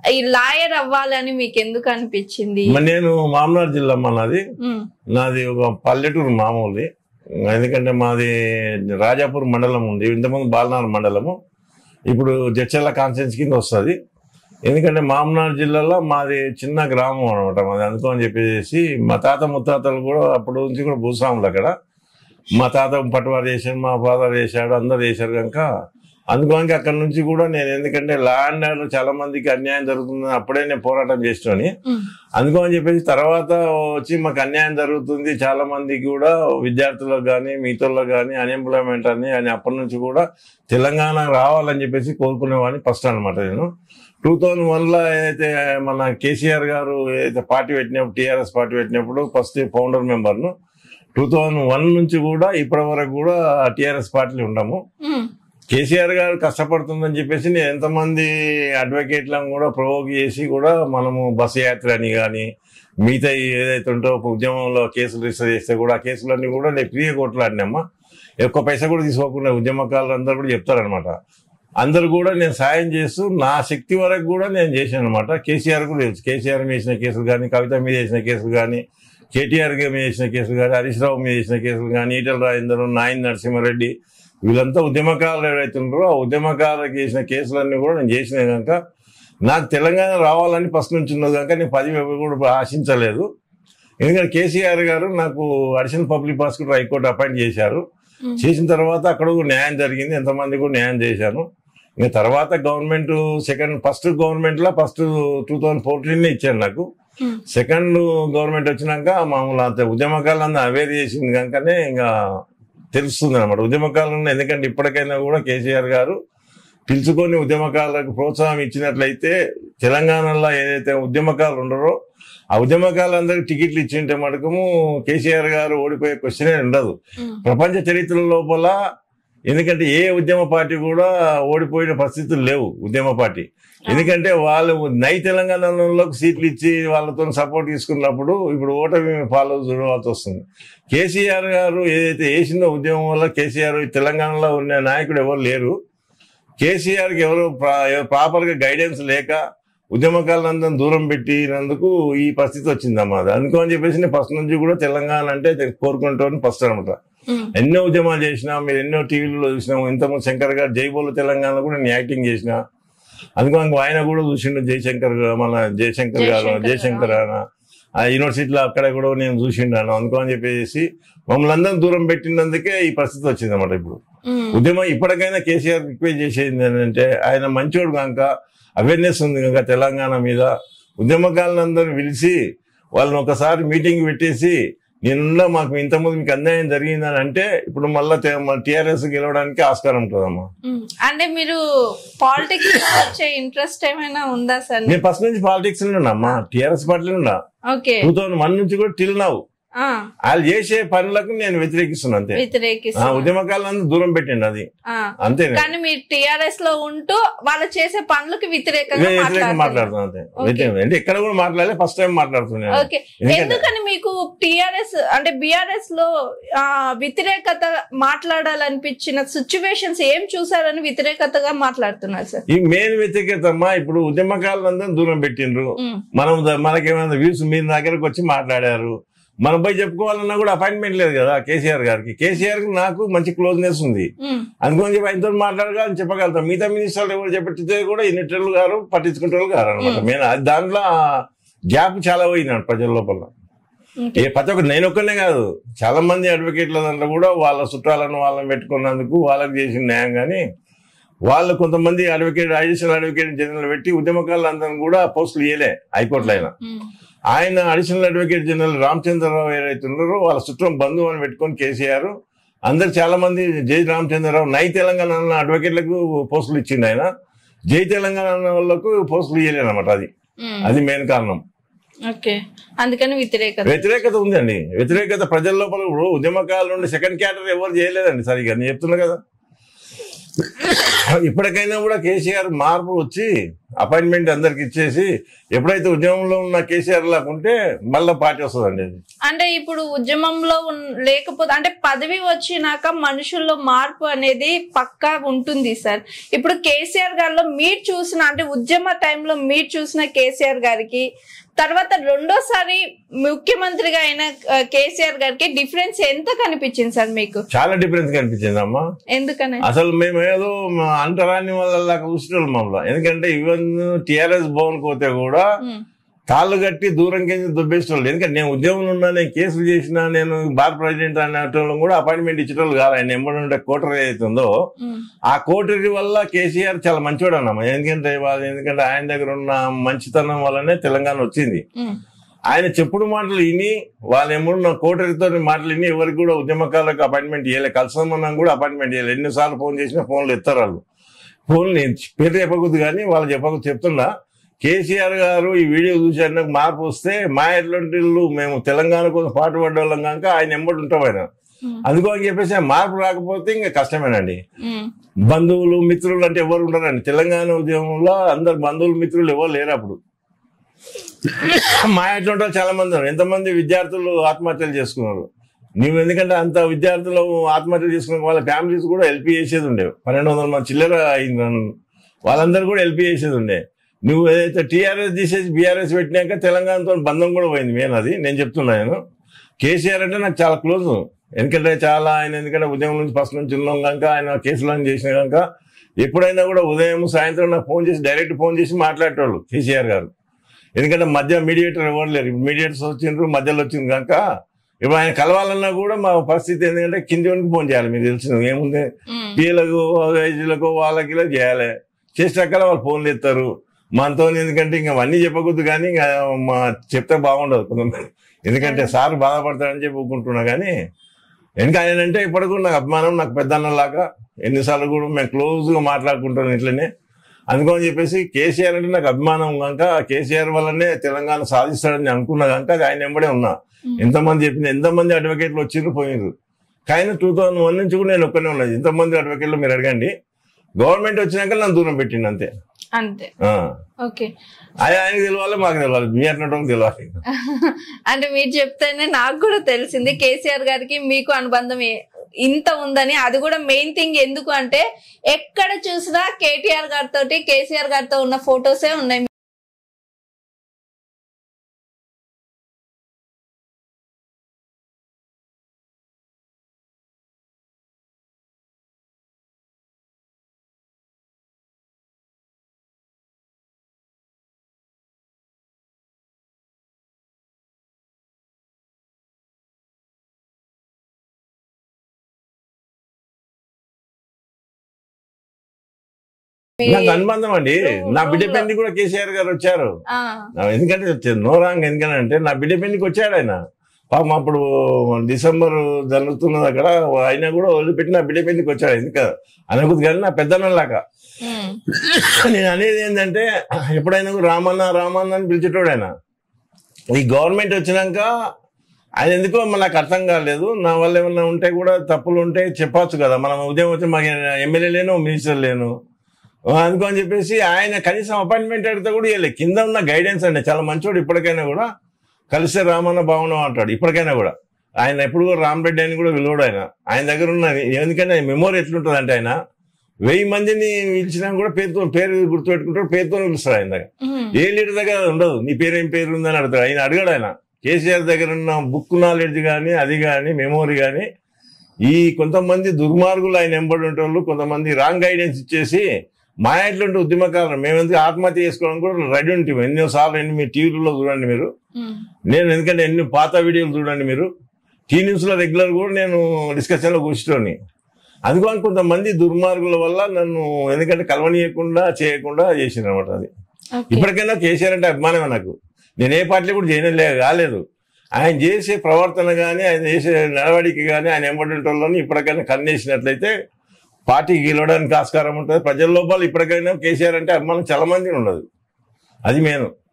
ఈ లాయర్ అవ్వాలని మీకు ఎందుకు అనిపించింది? నేను మామనాడు జిల్లా నాది ఒక పల్లెటూరు మామూలుది. ఎందుకంటే మాది రాజాపూర్ మండలం ఉంది, ఇంతకుముందు బాలనాడు మండలము, ఇప్పుడు జడ్చర్ల కాన్స్టిట్యున్సీ కింద వస్తుంది. ఎందుకంటే మామనాడు జిల్లాలో మాది చిన్న గ్రామం అనమాట మాది. అందుకని చెప్పేసి మా తాత ముత్తాతలు కూడా అప్పటి నుంచి కూడా భూస్వాములు అక్కడ. మా తాత పట్టువారు చేశాడు, మా ఫాదర్ చేశాడు, అందరు చేశారు కనుక అందుకోనికి అక్కడ నుంచి కూడా నేను, ఎందుకంటే లా అండ్ ఆర్డర్ చాలా మందికి అన్యాయం జరుగుతుందని అప్పుడే నేను పోరాటం చేస్తాను. అందుకని చెప్పేసి తర్వాత వచ్చి మాకు అన్యాయం జరుగుతుంది, చాలా మందికి కూడా విద్యార్థులకు కానీ మిగతాలో కానీ అన్ఎంప్లాయ్మెంట్ అని అప్పటి నుంచి కూడా తెలంగాణ రావాలని చెప్పేసి కోరుకునేవాడిని ఫస్ట్ అనమాట. నేను 2001లో ఏదైతే మన కేసీఆర్ గారు ఏదైతే పార్టీ పెట్టినప్పుడు, టీఆర్ఎస్ పార్టీ పెట్టినప్పుడు ఫస్ట్ ఫౌండర్ మెంబర్ను. 2001 నుంచి కూడా ఇప్పటి వరకు కూడా టీఆర్ఎస్ పార్టీలో ఉన్నాము. కేసీఆర్ గారు కష్టపడుతుందని చెప్పేసి నేను ఎంతమంది అడ్వకేట్లను కూడా ప్రొవోక్ చేసి కూడా మనము బస్సు యాత్ర అని కానీ మిగతా ఏదైతే ఉంటో ఉద్యమంలో కేసులు రిజిస్టర్ చేస్తే కూడా ఆ కేసులన్నీ కూడా నేను ఫ్రీగా కొట్లాడినమ్మా. ఎక్కువ పైసా కూడా తీసుకోకుండా ఉద్యమకారులు అందరూ కూడా చెప్తారనమాట. అందరు కూడా నేను సాయం చేస్తూ నా శక్తి వరకు కూడా నేను చేశాను అనమాట. కేసీఆర్ కూడా తెలుసు, కేసీఆర్ మీద చేసిన కేసులు కానీ, కవిత మీద చేసిన కేసులు కానీ, కేటీఆర్ మీద చేసిన కేసులు కానీ, హరీష్ రావు మీద చేసిన కేసులు కానీ, ఈటెల రాజేందర్, నాయన్ నరసింహారెడ్డి, వీళ్ళంతా ఉద్యమకారులు ఎవరైతే ఉన్నారో ఆ ఉద్యమకారులకు చేసిన కేసులన్నీ కూడా నేను చేసిన కనుక నాకు తెలంగాణ రావాలని ఫస్ట్ నుంచి ఉన్నది కనుక నేను 10 కూడా ఆశించలేదు. ఎందుకంటే కేసీఆర్ గారు నాకు additional public prosecutor high court appoint చేశారు. చేసిన తర్వాత అక్కడ న్యాయం జరిగింది, ఎంతమంది కూడా న్యాయం చేశాను. ఇంకా తర్వాత గవర్నమెంట్ ఫస్ట్ గవర్నమెంట్ లో 2014 ఇచ్చారు నాకు. సెకండ్ గవర్నమెంట్ వచ్చినాక మామూలు అంత ఉద్యమకారులంతా అవేర్ చేసింది కనుకనే ఇంకా తెలుస్తుంది అనమాట ఉద్యమకాలను. ఎందుకంటే ఇప్పటికైనా కూడా కేసీఆర్ గారు పిలుచుకొని ఉద్యమకారులకు ప్రోత్సాహం ఇచ్చినట్లయితే తెలంగాణలో ఏదైతే ఉద్యమకారులు ఉండరో ఆ ఉద్యమకారులందరికీ టికెట్లు ఇచ్చింటే మటుకము కేసీఆర్ గారు ఓడిపోయే క్వశ్చనే ఉండదు ప్రపంచ చరిత్ర లోపల. ఎందుకంటే ఏ ఉద్యమ పార్టీ కూడా ఓడిపోయిన పరిస్థితులు లేవు ఉద్యమ పార్టీ. ఎందుకంటే వాళ్ళు నై తెలంగాణలోకి సీట్లు ఇచ్చి వాళ్ళతో సపోర్ట్ తీసుకున్నప్పుడు ఇప్పుడు ఓటమి ఫాలో చూడవలసి వస్తుంది. కేసీఆర్ గారు ఏదైతే వేసిందో ఉద్యమం వల్ల కేసీఆర్ తెలంగాణలో ఉన్న నాయకుడు ఎవరు లేరు. కేసీఆర్కి ఎవరు ప్రాపర్ గా గైడెన్స్ లేక ఉద్యమకారులందరూ దూరం పెట్టినందుకు ఈ పరిస్థితి వచ్చిందమ్మా. అందుకని చెప్పేసి నేను ఫస్ట్ నుంచి కూడా తెలంగాణ అంటే కోరుకుంటామని ఫస్ట్ అనమాట. ఎన్నో ఉద్యమాలు చేసినా, మీరు ఎన్నో టీవీలలో చూసినాము. ఇంతకుముందు శంకర్ గారు జైబోలు తెలంగాణ కూడా నేను యాక్టింగ్ చేసిన. అందుకని ఆయన కూడా చూసిండు, జయశంకర్ మన జయశంకర్ ఆయన ఆ యూనివర్సిటీలో అక్కడ కూడా నేను చూసిండాను. అందుకని చెప్పేసి మమ్మల్ని అందరం దూరం పెట్టినందుకే ఈ పరిస్థితి వచ్చింది అన్నమాట. ఇప్పుడు ఉద్యమం ఇప్పటికైనా కేసీఆర్ రిక్వెస్ట్ చేసేది ఏంటంటే ఆయన మంచోడు కనుక అవేర్నెస్ ఉంది కనుక తెలంగాణ మీద ఉద్యమకారులందరూ పిలిచి వాళ్ళని ఒకసారి మీటింగ్ పెట్టేసి నేనున్నా మాకు ఇంతకుముందు మీకు అన్యాయం జరిగిందని అంటే ఇప్పుడు మళ్ళా టీఆర్ఎస్ గెలవడానికి ఆస్కారం ఉంటుందమ్మా. అంటే మీరు పాలిటిక్స్ వచ్చే ఇంట్రెస్ట్ ఏమైనా ఉందా సార్? నేను ఫస్ట్ నుంచి పాలిటిక్స్ లో ఉన్నా, టీఆర్ఎస్ పార్టీలో ఉన్నా. 2001 నుంచి కూడా టిల్ నౌ వాళ్ళు చేసే పనులకు నేను వ్యతిరేకిస్తున్నా అంతే. ఉద్యమకారులందరూ దూరం పెట్టండి అది అంతే. కానీ మీరు టిఆర్ఎస్ లో ఉంటూ వాళ్ళు చేసే పనులకు వ్యతిరేకంగా మాట్లాడుతున్నా అంతే. అంటే ఇక్కడ కూడా మాట్లాడలే, ఫస్ట్ టైం మాట్లాడుతున్నా. ఎందుకని మీకు టిఆర్ఎస్ అంటే బిఆర్ఎస్ లో వ్యతిరేకత మాట్లాడాలనిపించిన సిచ్యువేషన్స్ ఏం చూసారని వ్యతిరేకతగా మాట్లాడుతున్నారు సార్? ఈ మెయిన్ వ్యతిరేకత అమ్మా, ఇప్పుడు ఉద్యమకారులందరూ దూరం పెట్టిండ్రు. మనకేమైనా వ్యూస్ మీ దగ్గరకు వచ్చి మాట్లాడారు, మనం పోయి చెప్పుకోవాలన్నా కూడా అపాయింట్మెంట్ లేదు కదా కేసీఆర్ గారికి. కేసీఆర్ కి నాకు మంచి క్లోజ్నెస్ ఉంది, అందుకని చెప్పి ఆయనతో మాట్లాడగలని చెప్పగలుగుతాం. మిగతా మినిస్టర్లు ఎవరు చెప్పితే కూడా ఇన్నిటర్లు గారు పట్టించుకుంటారు గారు అనమాట. నేను దాంట్లో గ్యాప్ చాలా పోయినాడు ప్రజల లోపల. ప్రతి ఒక్కరు నేను ఒక్కనే కాదు, చాలా మంది అడ్వకేట్ల దాంట్లో కూడా వాళ్ళ చుట్టాలను వాళ్ళని పెట్టుకున్నందుకు వాళ్ళకి చేసిన న్యాయం. కానీ వాళ్ళు కొంతమంది అడిషనల్ అడ్వకేట్ జనరల్ పెట్టి ఉద్యమకారులందరూ కూడా పోస్టులు ఇవ్వలే హైకోర్టులో. ఆయన అడిషనల్ అడ్వకేట్ జనరల్ రామచంద్రరావు ఏదైతే ఉన్నారో వాళ్ళ చుట్టం బంధువు అని పెట్టుకొని కేసీఆర్ అందరు చాలా మంది జై రామచంద్రరావు నై తెలంగాణ అడ్వకేట్లకు పోస్టులు ఇచ్చిండు ఆయన. జై తెలంగాణ వాళ్ళకు పోస్టులు ఇవ్వలేనమాట. అది మెయిన్ కారణం. అందుకని వ్యతిరేకత ఉందండి. వ్యతిరేకత ప్రజల లోపల ఉద్యమకారుల నుండి సెకండ్ క్యాటర్ ఎవరు చేయలేదండి సరిగ్గా. నేను చెప్తున్నా కదా, ఇప్పటికైనా కూడా కేసీఆర్ మార్పు వచ్చి అపాయింట్మెంట్ అందరికి ఇచ్చేసి ఎప్పుడైతే ఉద్యమంలో ఉన్న కేసీఆర్ లాగా ఉంటే మళ్ళీ పార్టీ వస్తుందండి అది. అంటే ఇప్పుడు ఉద్యమంలో లేకపోతే అంటే పదవి వచ్చినాక మనుషుల్లో మార్పు అనేది పక్కా ఉంటుంది సార్. ఇప్పుడు కేసీఆర్ గారిలో మీరు చూసిన అంటే ఉద్యమ టైంలో మీరు చూసిన కేసీఆర్ గారికి తర్వాత రెండోసారి ముఖ్యమంత్రిగా అయిన కేసీఆర్ గారికి డిఫరెన్స్ ఎంత కనిపించింది సార్ మీకు? చాలా డిఫరెన్స్ కనిపించింది అమ్మా. ఎందుకని? అసలు మేము ఏదో అంటరాని వాళ్ళ చూసిన మమ్మల్ని. ఎందుకంటే ఈవెన్ టిఆర్ఎస్ భవన్ పోతే కూడా తాళ్ళు కట్టి దూరం కింద దుబ్బేసేవాళ్ళు. ఎందుకంటే నేను ఉద్యమంలో ఉన్నా, నేను కేసులు చేసినా, నేను భారత ప్రెసిడెంట్ అనేటోళ్ళు కూడా అపాయింట్మెంట్ ఇచ్చేటోళ్ళు కాదు. ఆయన ఎంబడి కోటరీ అవుతుందో ఆ కోటరీ వల్ల కేసీఆర్ చాలా మంచివాడు అన్నమా. ఎందుకంటే ఆయన దగ్గర ఉన్న మంచితనం వల్లనే తెలంగాణ వచ్చింది. ఆయన చెప్పుడు మాటలు విని వాళ్ళు ఎమ్మడున్న కోటరీతో మాటలు విని ఎవరికి కూడా ఉద్యమకాలకు అపాయింట్మెంట్ ఇవ్వలేదు. కలసమన్నా కూడా అపాయింట్మెంట్ ఇవ్వలేదు. ఎన్నిసార్లు ఫోన్ చేసినా ఫోన్లు ఎత్తారు వాళ్ళు. ఫోన్లు నేను పేరు చెప్పకూడదు కానీ వాళ్ళు చెప్పకూడదు చెప్తున్నా. కేసీఆర్ గారు ఈ వీడియో చూసి నాకు మార్పు వస్తే మా ఎట్లాంటి మేము తెలంగాణ కోసం పాటు పడ్డవాళ్ళం కనుక ఆయన ఎంబడి ఉంటాం ఆయన. అందుకో అని చెప్పేసి మార్పు రాకపోతే ఇంకా కష్టమేనండి. బంధువులు మిత్రులు అంటే ఎవరు ఉంటారండి తెలంగాణ ఉద్యమంలో? అందరు బంధువులు మిత్రులు ఎవరు లేరు అప్పుడు. మా ఎట్లా చాలా మంది ఉన్నారు. ఎంతమంది విద్యార్థులు ఆత్మహత్యలు చేసుకున్నారు. నువ్వు ఎందుకంటే అంత విద్యార్థులు ఆత్మహత్యలు చేసుకున్న వాళ్ళ ఫ్యామిలీస్ కూడా ఎల్పీ చేసేది ఉండేవి. 1200 మంది చిల్లర అయింది. వాళ్ళందరూ కూడా ఎల్పీ చేసేది ఉండే. నువ్వు ఏదైతే టీఆర్ఎస్ తీసేసి బీఆర్ఎస్ పెట్టినాక తెలంగాణతో బంధం కూడా పోయింది. మెయిన్ అది నేను చెప్తున్నాను. కేసీఆర్ అంటే నాకు చాలా క్లోజ్. ఎందుకంటే చాలా ఆయన ఎందుకంటే ఉదయం నుంచి ఫస్ట్ నుంచి ఉన్నాం కనుక ఆయన కేసులను చేసిన కనుక ఎప్పుడైనా కూడా ఉదయం సాయంత్రం నాకు ఫోన్ చేసి డైరెక్ట్ ఫోన్ చేసి మాట్లాడేటోళ్ళు కేసీఆర్ గారు. ఎందుకంటే మధ్య మీడియేటర్ ఎవరు లేరు. ఇప్పుడు మీడియేటర్స్ వచ్చిండ్రు, మధ్యలో వచ్చింది కనుక ఇప్పుడు ఆయన కలవాలన్నా కూడా మా పరిస్థితి ఎందుకంటే కింది వరకు ఫోన్ చేయాలి. మీకు తెలిసిన ఏముంది, పిల్లలకు ఏజ్లకు వాళ్ళకి ఇలా చేయాలి. చేసాక వాళ్ళు ఫోన్లు ఎత్తారు మనతో. ఎందుకంటే ఇంకా అవన్నీ చెప్పకూడదు కానీ ఇంకా చెప్తే బాగుండదు కొంతమంది. ఎందుకంటే సార్ బాధపడతాడని చెప్పి ఊరుకుంటున్నా కానీ ఎందుకు ఆయన అంటే ఇప్పటికూ నాకు అభిమానం. నాకు పెద్దన్నలాగా ఎన్నిసార్లు కూడా మేము క్లోజ్గా మాట్లాడుకుంటాను ఇట్లనే. అందుకని చెప్పేసి కేసీఆర్ అంటే నాకు అభిమానం కనుక కేసీఆర్ వల్లనే తెలంగాణ సాధిస్తాడని అనుకున్నా కనుక ఆయన వెంబడే ఉన్నా. ఎంతమంది చెప్పిన ఎంతమంది అడ్వకేట్లు వచ్చిండ్రు పోయినరు. కానీ 2001 నుంచి కూడా నేను ఒక్కనే ఉన్నది. ఎంతమంది అడ్వకేట్లు మీరు అడగండి. గవర్నమెంట్ వచ్చినాక నన్ను దూరం పెట్టిండు అంతే. అంతే. ఓకే. ఆయనకి తెలియాలి, మాకు తెలియాలి, మీ అన్నట్టు తెలియాలి. అంటే మీరు చెప్తేనే నాకు కూడా తెలిసింది కేసీఆర్ గారికి మీకు అనుబంధం ఇంత ఉందని. అది కూడా మెయిన్ థింగ్. ఎందుకు అంటే ఎక్కడ చూసినా కేటీఆర్ గారితో కేసీఆర్ గారితో ఉన్న ఫొటోసే ఉన్నాయి. నాకు అనుబంధం అండి. నా బిడ్డ పెళ్లి కూడా కేసీఆర్ గారు వచ్చారు. ఎందుకంటే నో రాంగ్. ఎందుకంటే నా బిడ్డ పెళ్లికి వచ్చాడు ఆయన. పాపం అప్పుడు డిసెంబర్ జరుగుతున్నది అక్కడ. అయినా కూడా వదిలిపెట్టి నా బిడ్డ పెళ్లికి వచ్చాడు. ఎందుకు అనుకుంది కానీ నా పెద్దన్నలాగా. నేను అనేది ఏంటంటే ఎప్పుడైనా రామన్న రామన్న అని పిలిచేటోడు ఆయన. ఈ గవర్నమెంట్ వచ్చినాక ఆయన ఎందుకో నాకు అర్థం కాలేదు. నా వల్ల ఏమన్నా ఉంటే కూడా తప్పులు ఉంటే చెప్పచ్చు కదా. మనం ఉదయం వచ్చి మాకు ఎమ్మెల్యే లేను, మినిస్టర్ లేను. అందుకని చెప్పేసి ఆయన కనీసం అపాయింట్మెంట్ అడిగితే కూడా ఇవ్వలేదు. కింద ఉన్న గైడెన్స్ అండి చాలా మంచోడు. ఇప్పటికైనా కూడా కలిస్తే రామన్న బాగున్నావు అంటాడు. ఇప్పటికైనా కూడా ఆయన ఎప్పుడు కూడా రామరెడ్డి అని కూడా విలువడు ఆయన. ఆయన దగ్గర ఉన్న ఎందుకంటే మెమోరీ ఎట్లుంటుంది అంటే ఆయన 1000 మందిని పిలిచినా కూడా పేరు గుర్తుపెట్టుకుంటాడు, పేరుతో పిలుస్తాడు. ఆయన దగ్గర ఏ లీడర్ దగ్గర ఉండదు నీ పేరు ఏం పేరు ఉందని అడుగుతాడు. ఆయన అడగడు. ఆయన కేసీఆర్ దగ్గర ఉన్న బుక్ నాలెడ్జ్ కానీ అది కానీ మెమోరీ కానీ ఈ కొంతమంది దుర్మార్గులు ఆయన ఎంబడి ఉంటోళ్ళు కొంతమంది రాంగ్ గైడెన్స్ ఇచ్చేసి మా ఎట్లుంటే ఉద్యమకాలం మేము ఎందుకు ఆత్మహత్య చేసుకోవడానికి కూడా రెడీ ఉంటాం. ఎన్నోసార్లు మీ టీవీలో చూడండి మీరు. నేను ఎందుకంటే ఎన్ని పాత వీడియోలు చూడండి మీరు. టీ న్యూస్లో రెగ్యులర్ కూడా నేను డిస్కషన్లో కూర్చోని. అందుకని కొంతమంది దుర్మార్గుల వల్ల నన్ను ఎందుకంటే కలవనీయకుండా చేయకుండా చేసింది అనమాట. అది ఇప్పటికైనా కేసీఆర్ అంటే అభిమానమే నాకు. నేను ఏ పార్టీ కూడా చేయలే కాలేదు. ఆయన చేసే ప్రవర్తన కానీ ఆయన చేసే నడవడికి కానీ ఆయన ఎంబడింటోళ్ళని ఇప్పటికైనా కన్నేసినట్లయితే పార్టీకి గెలవడానికి ఆస్కారం ఉంటుంది. ప్రజల లోపల ఇప్పటికైనా కేసీఆర్ అంటే అభిమానం చాలా మంది ఉండదు. అది మెయిన్.